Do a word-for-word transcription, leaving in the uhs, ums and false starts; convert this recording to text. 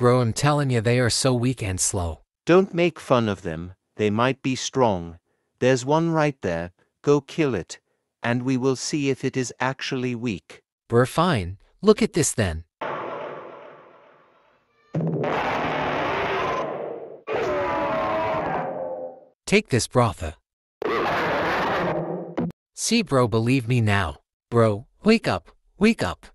bro, I'm telling you, they are so weak and slow. Don't make fun of them, they might be strong. There's one right there, go kill it, and we will see if it is actually weak. Brr, fine, look at this then. Take this, Brotha. See bro, believe me now. Bro, wake up, wake up.